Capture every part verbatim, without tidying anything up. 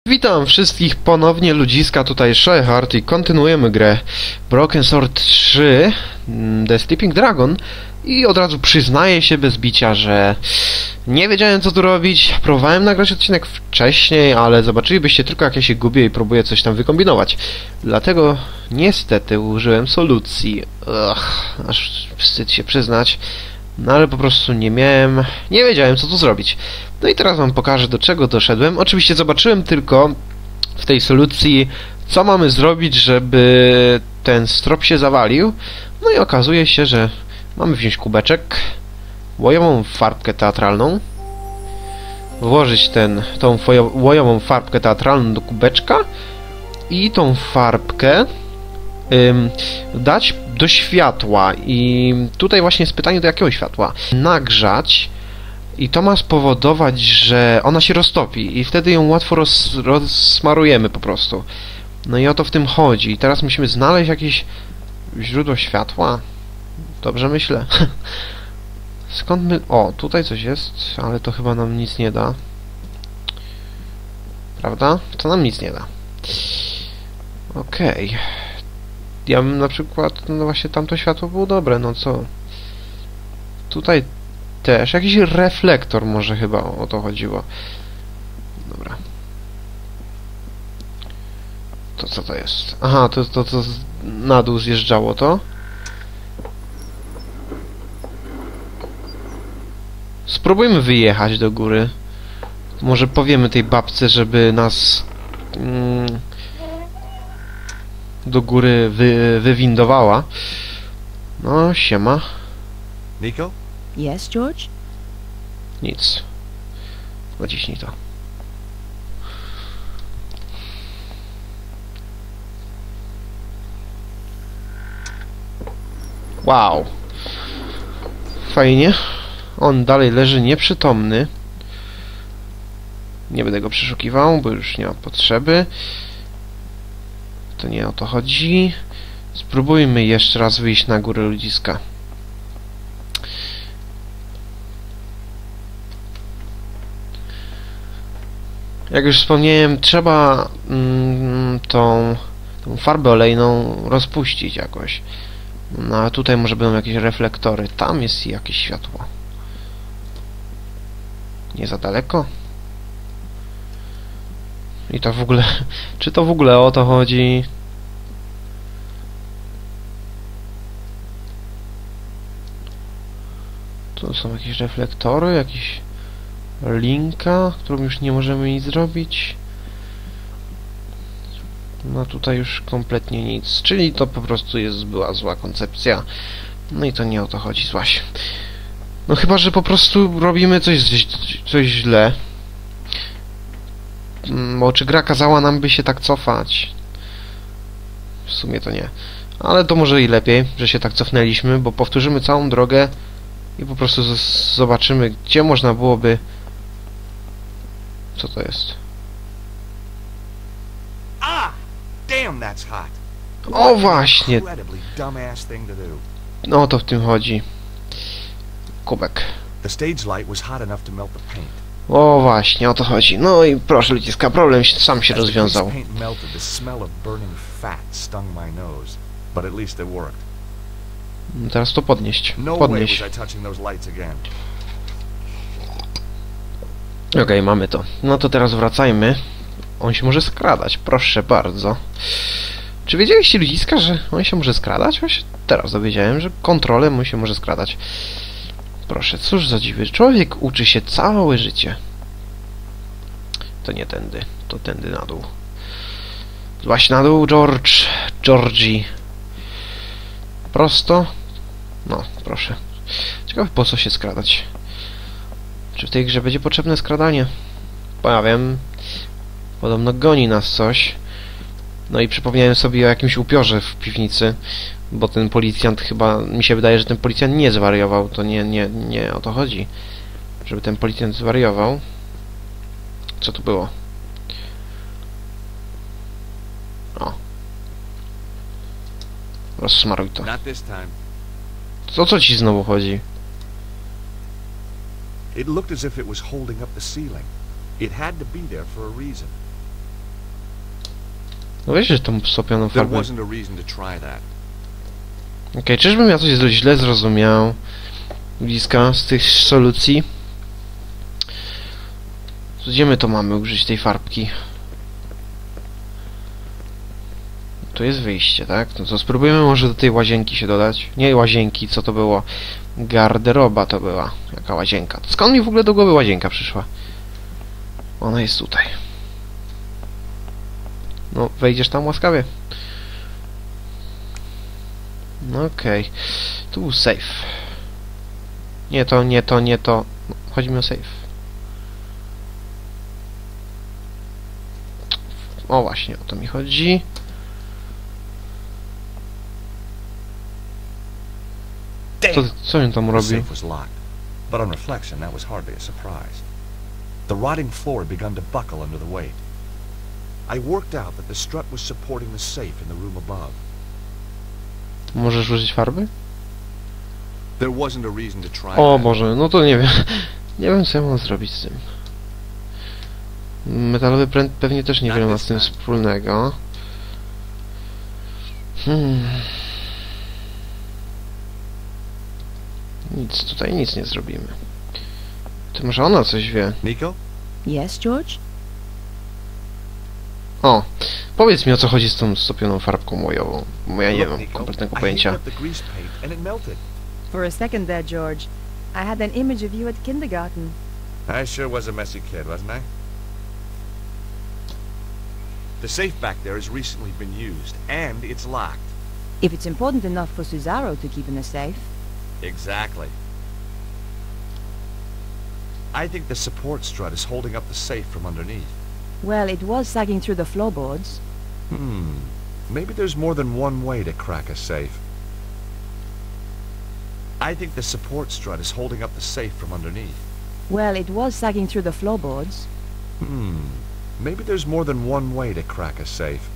Witam wszystkich ponownie, ludziska, tutaj Shyhard i kontynuujemy grę Broken Sword trzy The Sleeping Dragon i od razu przyznaję się bez bicia, że nie wiedziałem co tu robić. Próbowałem nagrać odcinek wcześniej, ale zobaczylibyście tylko jak ja się gubię i próbuję coś tam wykombinować. Dlatego niestety użyłem solucji. Ugh, aż wstyd się przyznać. No ale po prostu nie miałem, nie wiedziałem co tu zrobić. No i teraz wam pokażę do czego doszedłem. Oczywiście zobaczyłem tylko w tej solucji co mamy zrobić, żeby ten strop się zawalił. No i okazuje się, że mamy wziąć kubeczek, łojową farbkę teatralną, włożyć ten, tą łojową farbkę teatralną do kubeczka i tą farbkę ym, dać do światła. I tutaj właśnie jest pytanie, do jakiego światła? Nagrzać i to ma spowodować, że ona się roztopi i wtedy ją łatwo roz, rozsmarujemy po prostu. No i o to w tym chodzi. I teraz musimy znaleźć jakieś źródło światła. Dobrze myślę. Skąd my... O, tutaj coś jest, ale to chyba nam nic nie da. Prawda? To nam nic nie da. Okej. Okay. Ja bym na przykład... No właśnie tamto światło było dobre, no co? Tutaj też. Jakiś reflektor może chyba o to chodziło. Dobra. To co to jest? Aha, to, to, to na dół zjeżdżało to. Spróbujmy wyjechać do góry. Może powiemy tej babce, żeby nas mm, do góry wy, wywindowała. No, siema. Nico? Yes, George? Nic. Naciśnij to. Wow. Fajnie. On dalej leży nieprzytomny. Nie będę go przeszukiwał, bo już nie ma potrzeby. To nie o to chodzi. Spróbujmy jeszcze raz wyjść na górę ludziska. Jak już wspomniałem, trzeba mm, tą, tą farbę olejną rozpuścić jakoś. No a tutaj może będą jakieś reflektory. Tam jest jakieś światło. Nie za daleko? I to w ogóle... Czy to w ogóle o to chodzi? Tu są jakieś reflektory, jakieś linka, którą już nie możemy nic zrobić. No tutaj już kompletnie nic. Czyli to po prostu jest była zła koncepcja. No i to nie o to chodzi, złaś. No chyba, że po prostu robimy coś, coś źle. Bo czy gra kazała nam by się tak cofać? W sumie to nie. Ale to może i lepiej, że się tak cofnęliśmy, bo powtórzymy całą drogę i po prostu zobaczymy, gdzie można byłoby... Co to jest? Ah! Damn, that's hot. O właśnie! No to w tym chodzi. Kubek. The stage light was hot enough to melt the paint. O właśnie, o to chodzi. No i proszę ludziska, problem się, sam się rozwiązał. Teraz to podnieść. Podnieść. Okej, okay, mamy to. No to teraz wracajmy. On się może skradać, proszę bardzo. Czy wiedzieliście ludziska, że on się może skradać? Właśnie teraz dowiedziałem, że kontrolem mu się może skradać. Proszę, cóż za dziwy. Człowiek uczy się całe życie. To nie tędy, to tędy na dół. Złaś na dół, George. Georgie. Prosto. No, proszę. Ciekawe po co się skradać. Czy w tej grze będzie potrzebne skradanie? Bo ja wiem. Podobno goni nas coś. No i przypomniałem sobie o jakimś upiorze w piwnicy. Bo ten policjant chyba... Mi się wydaje, że ten policjant nie zwariował. To nie, nie, nie o to chodzi. Żeby ten policjant zwariował. Co tu było? O. Rozsmaruj to. O co ci znowu chodzi? It looked as if it was holding up the ceiling. It had to be there for a reason. No weź tą stopioną There farbę. wasn't a reason to try that. Okej, okay, czyżbym ja coś źle zrozumiał? Bliska z tych solucji. Gdzie my to mamy użyć tej farbki? Tu jest wyjście, tak? No to spróbujemy może do tej łazienki się dodać. Nie łazienki, co to było? Garderoba to była. Jaka łazienka? Skąd mi w ogóle do głowy łazienka przyszła? Ona jest tutaj. No, wejdziesz tam łaskawie. No okej. Okay. Tu był safe. Nie to, nie to, nie to. No, chodzi mi o safe. O właśnie, o to mi chodzi. Co, co on tam The robi? safe was locked, but on reflection, that was hardly a surprise. The rotting floor had begun to buckle under the weight. I worked out that the strut was supporting the safe in the room above. Możesz użyć farby? There wasn't a reason to try O that. Boże, no to nie wiem. Nie wiem, co ja mam zrobić z tym. Metalowy pręt pewnie też niewiele ma z tym wspólnego. Hmm. Nic, tutaj nic nie zrobimy. Ty może ona coś wie. Nico? Yes, George? O, powiedz mi, o co chodzi z tą stopioną farbką mojową. Bo ja nie Look, mam Nico, kompletnego I pojęcia. heated up the grease paint and it melted. For a second there, George, I had an image of you at kindergarten. I sure was a messy kid, wasn't I? The safe back there has recently been used, and it's locked. If it's important enough for Cesaro to keep in a safe. Exactly. I think the support strut is holding up the safe from underneath. Well, it was sagging through the floorboards. Hmm. Maybe there's more than one way to crack a safe. I think the support strut is holding up the safe from underneath. Well, it was sagging through the floorboards. Hmm. Maybe there's more than one way to crack a safe.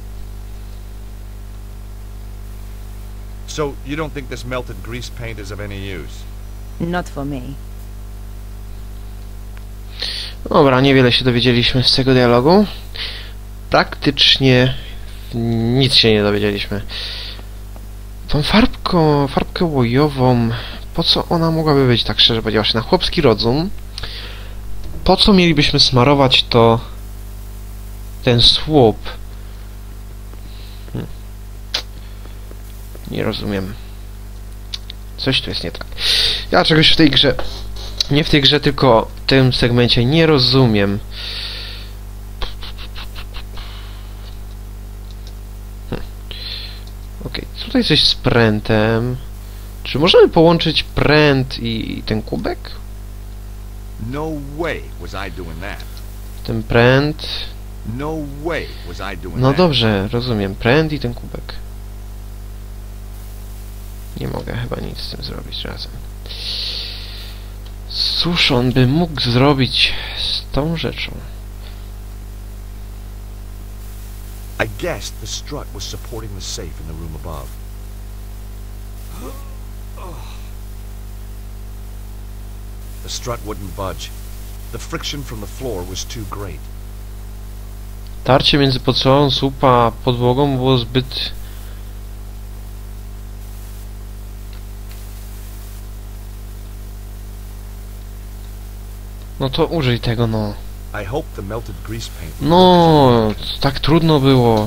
So, you don't think this melted grease paint is of any use? Not for me. Dobra, niewiele się dowiedzieliśmy z tego dialogu. Praktycznie nic się nie dowiedzieliśmy. Tą farbką, farbkę łojową, po co ona mogłaby być, tak szczerze powiedziawszy, na chłopski rozum? Po co mielibyśmy smarować to, ten słup? Hmm. Nie rozumiem. Coś tu jest nie tak. Ja czegoś w tej grze, nie w tej grze, tylko w tym segmencie nie rozumiem. Hmm. Okej, okay, tutaj coś z prętem. Czy możemy połączyć pręt i, i ten kubek? No way was I doing that. Ten pręt... No way was I doing No that. dobrze, rozumiem. Pręt i ten kubek. Nie mogę chyba nic z tym zrobić razem. Cóż on by mógł zrobić z tą rzeczą? I guessed the strut was supporting the safe in the room above. The strut wouldn't budge. The friction from the floor was too great. Tarcie między podstawową słupa a podłogą było zbyt... No to użyj tego, no. I hope the melted grease paint... No, tak trudno było.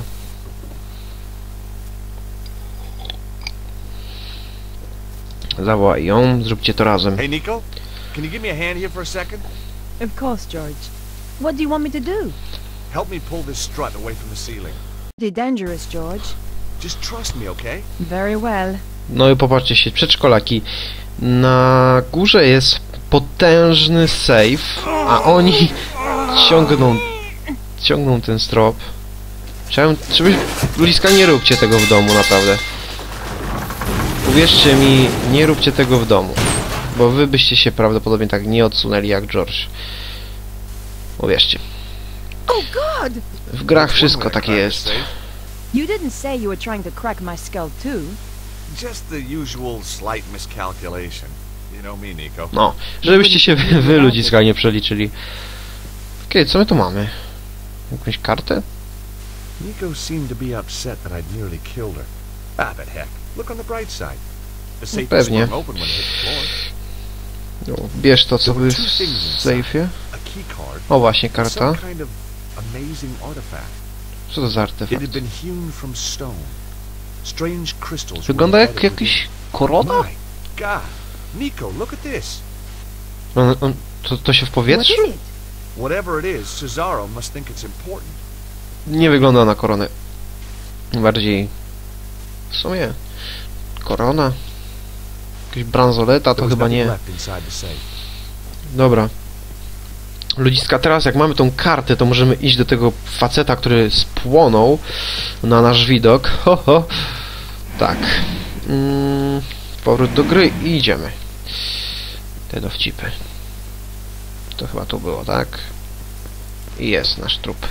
Zawołaj ją, zróbcie to razem. Hey, Nico? Can you give me a hand here for a second? Of course, George. What do you want me to do? Help me pull this strut away from the ceiling. Pretty dangerous, George. Just trust me, okay? Very well. No i popatrzcie się, przedszkolaki. Na górze jest potężny safe, a oni ciągną ciągną ten strop. Trzeba, trzeba, ludziska, nie róbcie tego w domu, naprawdę. Uwierzcie mi, nie róbcie tego w domu. Bo wy byście się prawdopodobnie tak nie odsunęli jak George. Uwierzcie. Oh, God! W grach wszystko takie jest. You didn't say you were trying to crack my skull, too. Just the usual slight miscalculation. You know me, Nico. No, żebyście się wy, wy ludziska nie przeliczyli. Okej, okay, co my tu mamy? Jakąś kartę? Nico seemed to be upset that I'd nearly killed her. Ah, but heck, look on the bright side. The safe was Pewnie. swung open when it hit the floor. No, bierz to, co There were w two things inside. sejfie. A key card O, właśnie, and karta. some kind of amazing artifact. Co to za It had artefakt? been hewn from stone. Strange crystals. Wygląda were jak embedded jakiś korona? within. My God, Nico, look at this. On, on, to, to się w What powietrzu? is it? Whatever it is, Cesaro must think it's important. Nie wygląda na koronę. Bardziej... W sumie... Korona? Jakaś bransoleta to There was chyba nothing nie. left inside the safe. Dobra. Ludziska, teraz jak mamy tą kartę, to możemy iść do tego faceta, który spłonął na nasz widok. Ho, ho. Tak. Mm, powrót do gry i idziemy. Te dowcipy. To chyba tu było, tak? I jest nasz trup.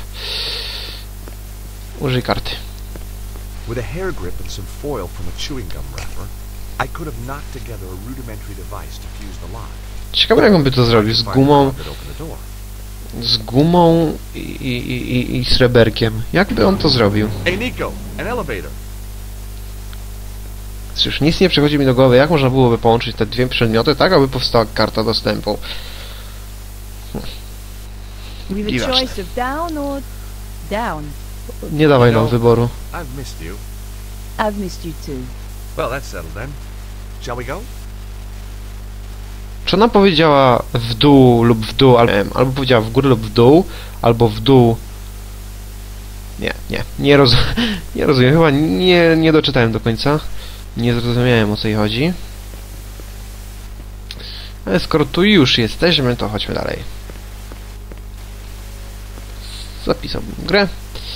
Użyj karty. With a hair grip and some foil from a chewing gum wrapper, I could have knocked together a rudimentary device to fuse the lock. Ciekawe, jak on by to zrobił. Z Find the gumą, card that opened the door. z gumą i, i, i, i sreberkiem. Jak by on to zrobił? Hey, Nico, an elevator. Cóż, nic nie przychodzi mi do głowy, jak można byłoby połączyć te dwie przedmioty tak, aby powstała karta dostępu. With a Dziwaczne. choice of down or down. Nie dawaj nam No. wyboru. I've missed you. I've missed you too. Well, that's settled then. Shall we go? Czy ona powiedziała w dół lub w dół, albo, albo powiedziała w górę lub w dół, albo w dół... Nie, nie, nie, roz... nie rozumiem, chyba nie, nie doczytałem do końca. Nie zrozumiałem, o co jej chodzi. Ale skoro tu już jesteśmy, to chodźmy dalej. Zapisałbym grę.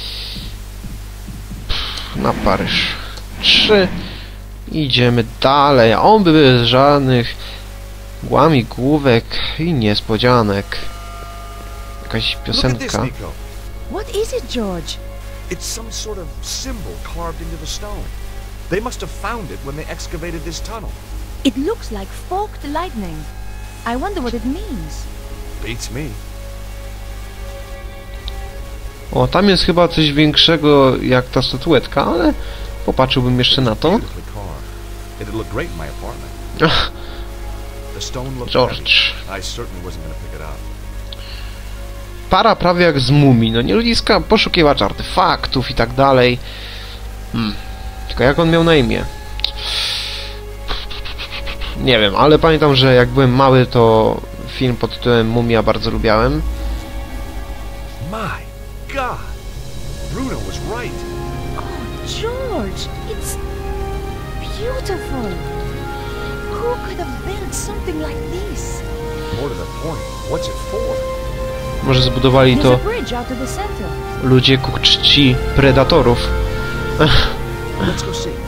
Na Paryż trzy. Idziemy dalej. A on by bez żadnych łamigłówek i niespodzianek. Jakaś Look at this, piosenka. Nico. What is it, George? It's some sort of symbol carved into the stone. They must have found it when they excavated this tunnel. It looks like forked lightning. I wonder what it means. Beats me. O, tam jest chyba coś większego jak ta statuetka, ale popatrzyłbym jeszcze na to. Beautifully carved. It'd look great in my apartment. Ach, The stone looked George. heavy. I certainly wasn't going to pick it up. Para prawie jak z mumii, no nie ludziska, poszukiwacz artefaktów i tak dalej. Hmm. Tylko jak on miał na imię? Nie wiem, ale pamiętam, że jak byłem mały, to film pod tytułem Mumia bardzo lubiałem. My God! Bruno was right. Oh, George, it's beautiful. Who could have built something like this? More to the point, what's it for? Może zbudowali There's to a bridge out to the center. ludzie ku czci predatorów. Let's go see.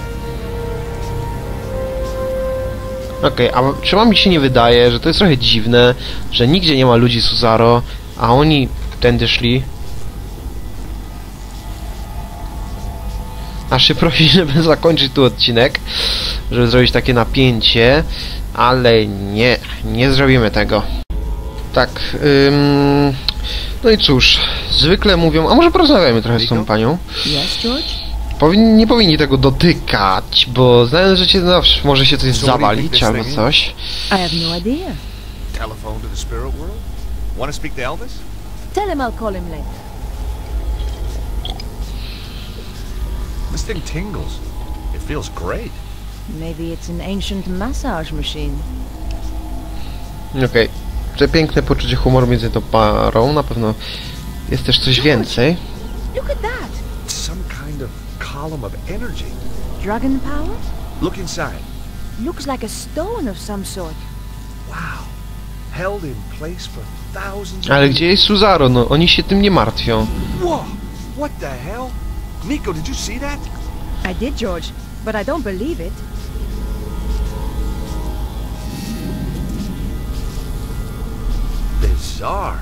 Okej, a czy wam mi się nie wydaje, że to jest trochę dziwne, że nigdzie nie ma ludzi Cesaro, a oni tędy szli? Aż się prosi, żeby zakończyć tu odcinek, żeby zrobić takie napięcie, ale nie, nie zrobimy tego. Tak, ym, no i cóż, zwykle mówią, a może porozmawiajmy trochę z tą panią. Yes, George? Powinni, nie powinni tego dotykać, bo znając życie zawsze może się coś zawalić albo coś. I have no idea. Telephone to the spirit world? Want to speak to Elvis? Tell him I'll call him later. This thing tingles. It feels great. Maybe it's an ancient massage machine. Okej, to piękne poczucie humoru między tą parą, na pewno jest też coś więcej. Look at that. It's some kind of column of energy. Dragon power? Look inside. Looks like a stone of some sort. Wow. Held in place for thousands of Ale years. gdzie jest Cesaro? No, oni się tym nie martwią. Whoa! What the hell? Nico, did you see that? I did, George, but I don't believe it. Bizarre.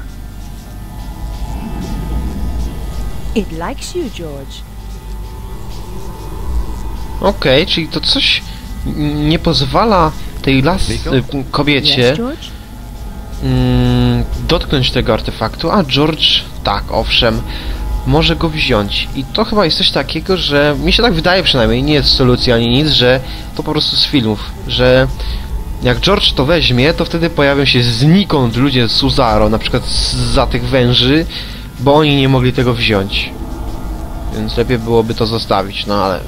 It likes you, George. Okej, czyli to coś n- nie pozwala tej las Nico? y, kobiecie Yes, George? mm, dotknąć tego artefaktu, a George, tak, owszem, może go wziąć. I to chyba jest coś takiego, że mi się tak wydaje przynajmniej, nie jest solucja ani nic, że to po prostu z filmów, że jak George to weźmie, to wtedy pojawią się znikąd ludzie z Suzaro, na przykład za tych węży, bo oni nie mogli tego wziąć. Więc lepiej byłoby to zostawić, no ale...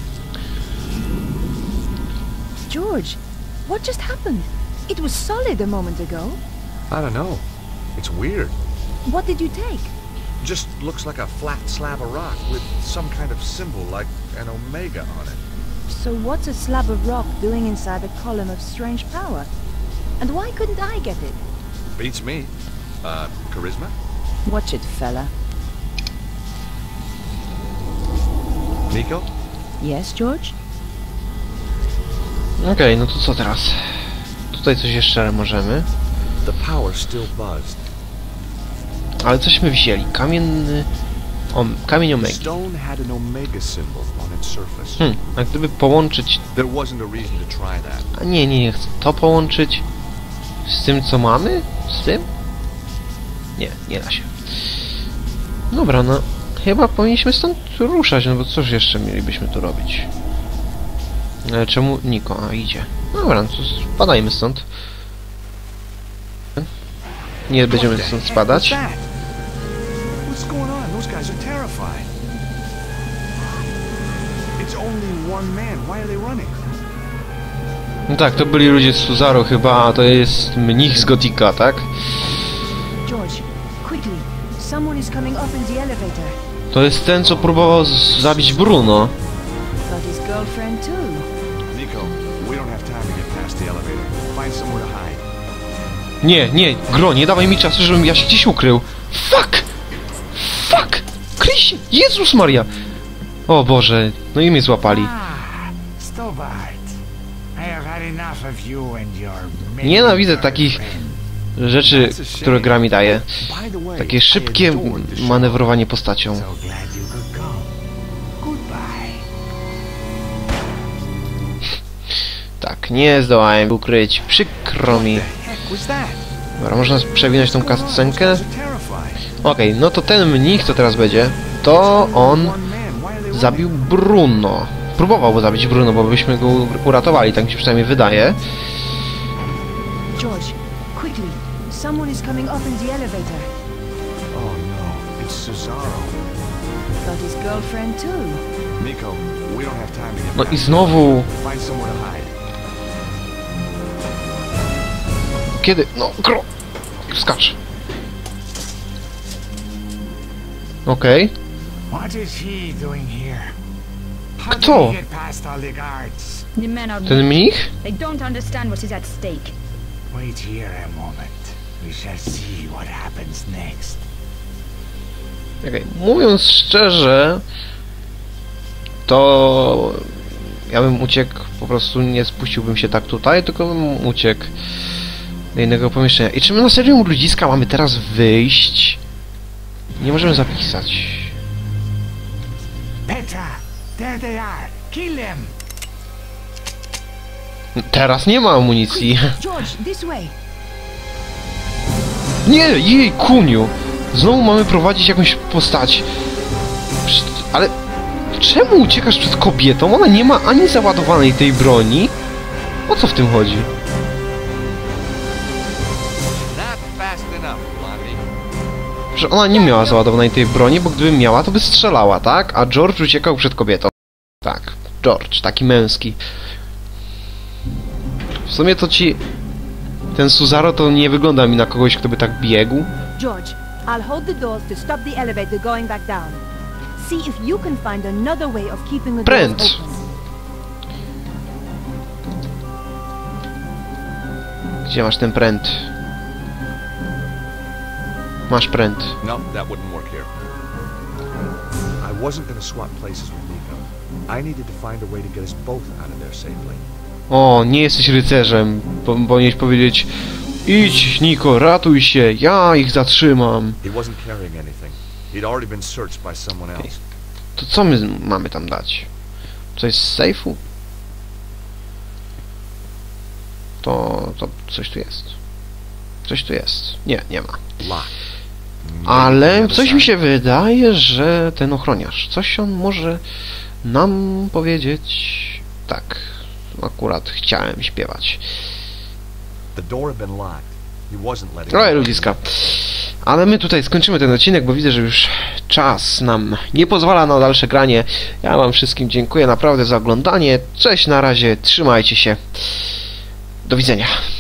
George, what just happened? It was solid a moment ago. I don't know. It's weird. What did you take? Just looks like a flat slab of rock with some kind of symbol like an omega on it. So what's a slab of rock doing inside a column of strange power? And why couldn't I get it? Beats me. Uh, charisma? Watch it, fella. Nico? Yes, George? Okej, okay, no to co teraz? Tutaj coś jeszcze możemy. The power still buzzed. Ale cośmy wzięli? Kamienny... O, kamień omegi. Stone had an omega symbol on its surface. Hmm, a gdyby połączyć... There wasn't a reason to try that. A nie, nie, nie chcę to połączyć z tym, co mamy? Z tym? Nie, nie da się. Dobra, no... Chyba powinniśmy stąd ruszać, no bo cóż jeszcze mielibyśmy tu robić? Ale czemu Niko? A, idzie. Dobra, no to spadajmy stąd. Nie będziemy stąd spadać. What's going on? Those guys are terrified. It's only one man. Why are they running? No tak, to byli ludzie z Suzaro chyba, a to jest mnich z Gotika, tak? George, quickly. Someone is coming up in the elevator. To jest ten, co próbował z- zabić Bruno. Got his girlfriend too. Nico, we don't have time to get past the elevator. Find somewhere to hide. Nie, nie, Gro, nie dawaj mi czasu, żebym ja się gdzieś ukrył. Fuck! Fuck! Kryś! Jezus Maria! O Boże, no i mnie złapali. Ah, Stobart. I have had enough of you and your Nienawidzę takich rzeczy, które gra mi daje. By the way, Takie I szybkie adored the show. manewrowanie postacią. So glad you could come. Goodbye. Tak, nie zdołałem ukryć. Przykro mi. Heck was that? Dobra, można przewinąć tą What's going on? Those kascenkę. guys are terrified. Okej, no to ten mnich, co teraz będzie, to on One man. Why are they zabił running? Bruno. Próbował zabić Bruno, bo byśmy go uratowali, tak mi się przynajmniej wydaje. George, quickly. Someone is coming up in the elevator. Oh no, it's Cesaro. Got his girlfriend too. Nico, we don't have time to get No past i the znowu... elevator. Find somewhere to hide. Kiedy? No, Gro! Skacz. Okej. What is he doing here? How Kto? did he get past all the guards? The men are Ten weak. mnich? They don't understand what is at stake. Wait here a moment. We shall see what happens next. Okej, mówiąc szczerze, to ja bym uciekł, po prostu nie spuściłbym się tak tutaj, tylko bym uciekł do innego pomieszczenia. I czy my na serio u ludziska mamy teraz wyjść? Nie możemy zapisać. Petra, there they are. Kill them. Teraz nie ma amunicji. George, this way. Nie, jej, kuniu! Znowu mamy prowadzić jakąś postać. Przecież- Ale czemu uciekasz przed kobietą? Ona nie ma ani załadowanej tej broni. O co w tym chodzi? Not fast enough, Blondie. Że ona nie miała załadowanej tej broni, bo gdyby miała, to by strzelała, tak? A George uciekał przed kobietą. Tak, George, taki męski. W sumie to ci... Ten Suzaro to nie wygląda mi na kogoś, kto by tak biegł. George, I'll hold the doors to stop the elevator going back down. See if you can find another way of keeping the Pręt. doors open. Gdzie masz ten pręt? Masz pręt. No, that wouldn't work here. I wasn't gonna swap places with Nico. I needed to find a way to get us both out of there safely. O, nie jesteś rycerzem. Po, powinieneś powiedzieć: idź, Niko, ratuj się, ja ich zatrzymam. He wasn't carrying anything. He'd already been searched by someone else. To co my mamy tam dać? Coś z sejfu? To, to coś tu jest. Coś tu jest. Nie, nie ma. Locked. Ale coś mi się wydaje, że ten ochroniarz, coś on może nam powiedzieć. Tak, akurat chciałem śpiewać. Trochę ludziska. Ale my tutaj skończymy ten odcinek, bo widzę, że już czas nam nie pozwala na dalsze granie. Ja wam wszystkim dziękuję naprawdę za oglądanie. Cześć, na razie, trzymajcie się. Do widzenia.